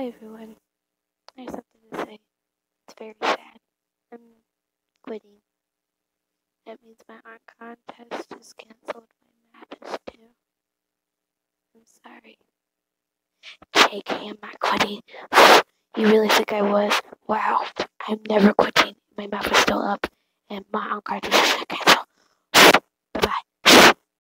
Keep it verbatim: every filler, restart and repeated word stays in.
Hi everyone. I have something to say. It's very sad. I'm quitting. That means my art contest is cancelled. My math is too. I'm sorry. J K, I'm not quitting. You really think I was? Wow. I'm never quitting. My math is still up. And my art contest is cancelled.